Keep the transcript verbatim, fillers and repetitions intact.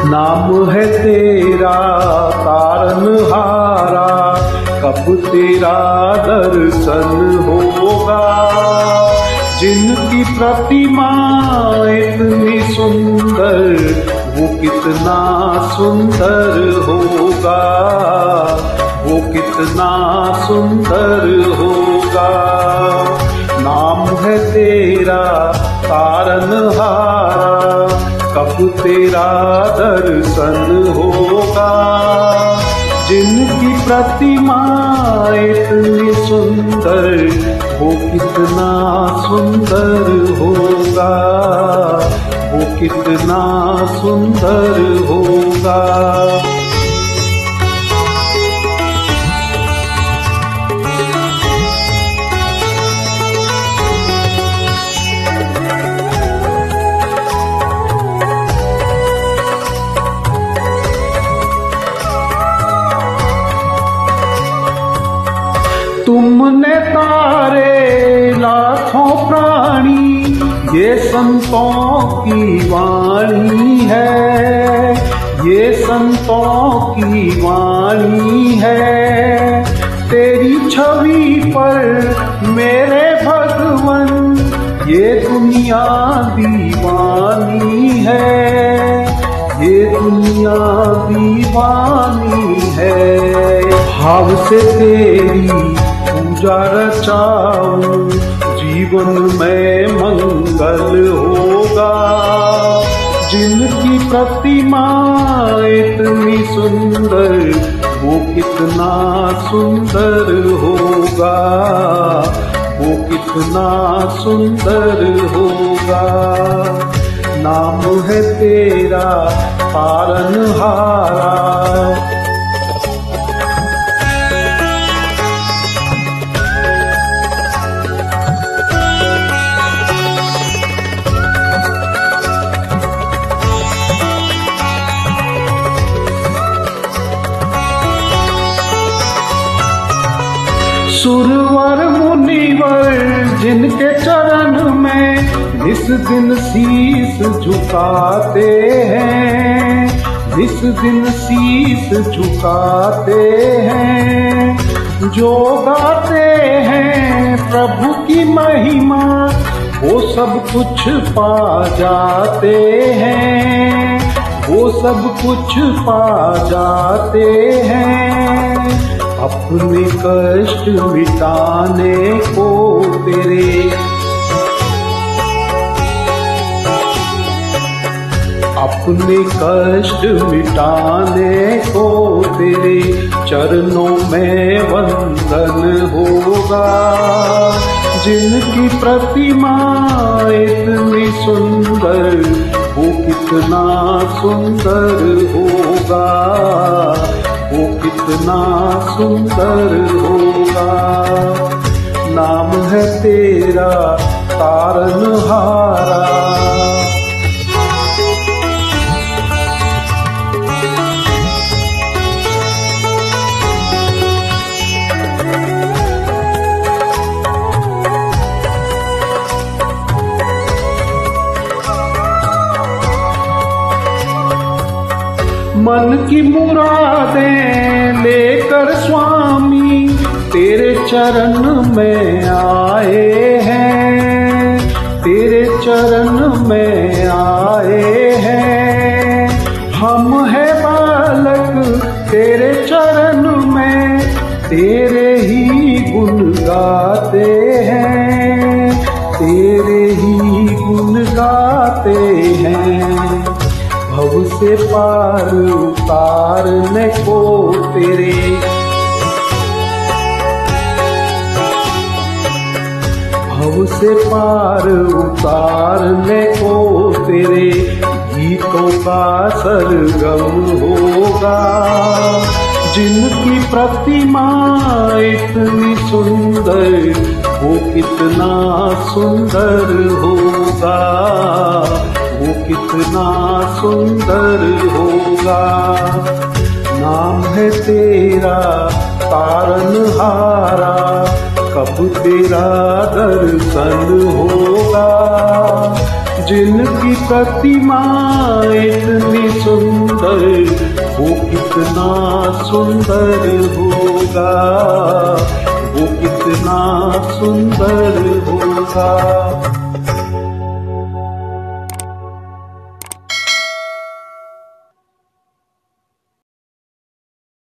नाम है तेरा तारनहारा, कब तेरा दर्शन होगा। जिनकी प्रतिमा इतनी सुंदर, वो कितना सुंदर होगा, वो कितना सुंदर होगा। नाम है तेरा तारनहारा, कब तेरा दर्शन होगा। जिनकी प्रतिमा इतनी सुंदर, वो कितना सुंदर होगा, वो कितना सुंदर होगा। तुमने तारे लाखों प्राणी, ये संतों की वाणी है, ये संतों की वाणी है। तेरी छवि पर मेरे भगवन, ये दुनिया दीवानी है, ये दुनिया दीवानी है। भाव से तेरी पूजा रचाऊं, जीवन में मंगल होगा। जिनकी प्रतिमा इतनी सुंदर, वो कितना सुंदर होगा, वो कितना सुंदर होगा। नाम है तेरा तारनहारा। सुरवर मुनिवर जिनके चरण में इस दिन शीस झुकाते हैं, इस दिन शीस झुकाते हैं। जो गाते हैं प्रभु की महिमा, वो सब कुछ पा जाते हैं, वो सब कुछ पा जाते हैं। अपने कष्ट मिटाने को तेरे, अपने कष्ट मिटाने को तेरे चरणों में वंदन होगा। जिनकी प्रतिमा इतनी सुंदर, वो कितना सुंदर होगा, वो कितना सुंदर होगा। नाम है तेरा तारनहारा। मन की मुरादें लेकर स्वामी तेरे चरण में आए हैं, तेरे चरण में आए हैं। हम है बालक तेरे चरण में, तेरे ही गुण गाते हैं, तेरे ही गुण गाते हैं। भव से पार उतारने को तेरे, भव से पार उतारने को तेरे गीतों का सरगम होगा। जिनकी प्रतिमा इतनी सुंदर, वो कितना सुंदर होगा, वो कितना सुंदर होगा। नाम है तेरा तारनहारा, कब तेरा दर्शन होगा। जिनकी प्रतिमा इतनी सुंदर, सुंदर होगा, वो कितना सुंदर होगा।